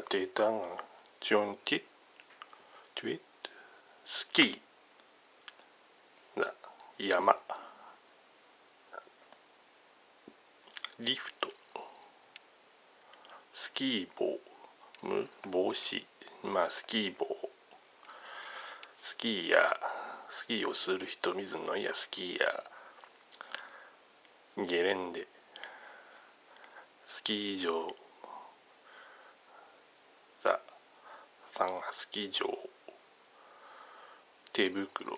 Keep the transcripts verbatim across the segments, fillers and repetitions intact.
tê tăng chôn tít tuyết ski là山リフトスキー帽帽子まあスキー帽スキーヤースキーをする人水のやスキーヤーゲレンデスキー場ザサンガスキー場手袋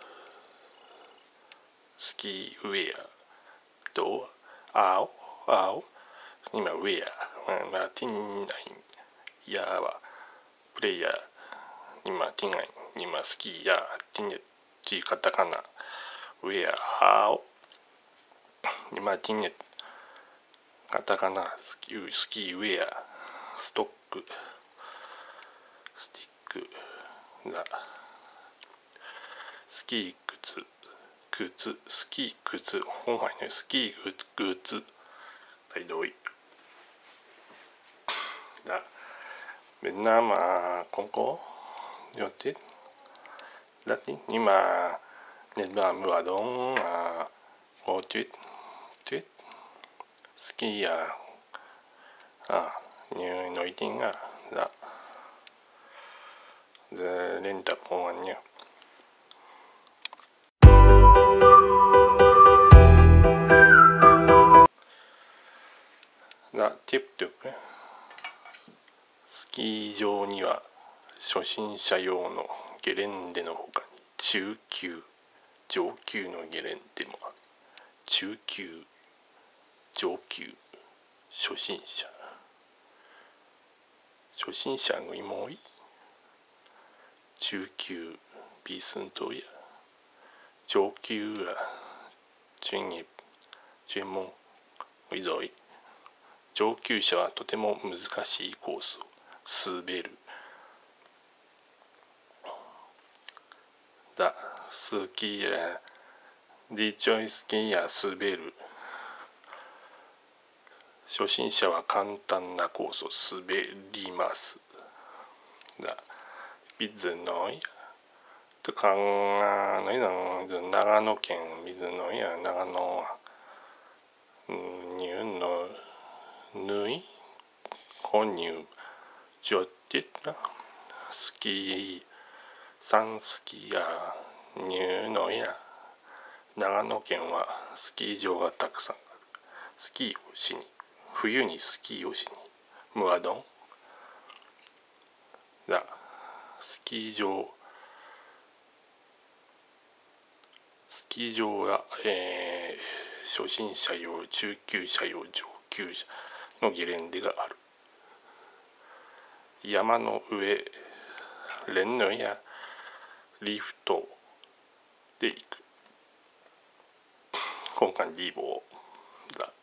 スキーウェアと青青今ウェアまあティンナインヤーはプレイヤー今ティンナイン今スキーヤーティンネチカタカナウェア青今ティンネカタカナスキースキーウェアストックスティックだスキー靴靴スキー靴本来ねスキー靴大同意だ맨날 mà không có giao tiếp rất ít nhưng mà Nhật Bản vừa đón là có tuyết tuyết ski à à như nổi tiếng à dạ giờ lên tập công an nhéがtiếp tụcスキー場には初心者用のゲレンデのほかに中級上級のゲレンデもある中級上級初心者初心者が多い中級ビスントや上級はchuyên nghiệp chuyên門いぞい上級者はとても難しいコースを滑るだスキーやディチョイスキーや滑る初心者は簡単なコースを滑りますだビズノイと考えないの長野県水野や長野ニューのぬい購入ジョティスキーサンスキーやニューのや長野県はスキー場がたくさんあるスキーをしに冬にスキーをしにムアドンだスキー場スキー場は、えー、初心者用中級者用上級者のゲレンデがある山の上レンヌやリフトで行く今回リボーだ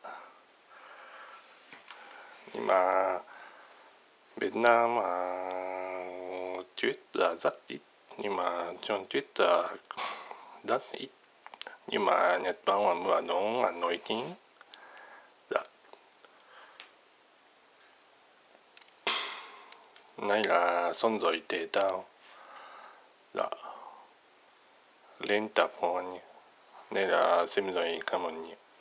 今맨날 mà Twitter rất ít nhưng mà trên Twitter rất ít nhưng mà Nhật Bản là mưa nó là nổi tiếng này là son rồi tệ tao là lên tập của anh này là xem rồi cảm ơn nhiều